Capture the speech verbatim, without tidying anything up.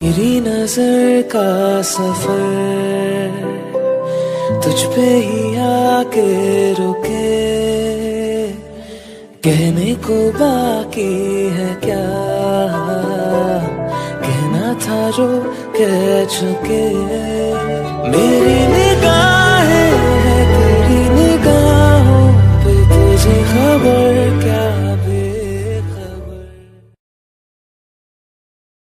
मेरी नजर का सफर तुझ पे ही आके रुके, कहने को बाकी है क्या, कहना था जो कह चुके। मेरी निगाहें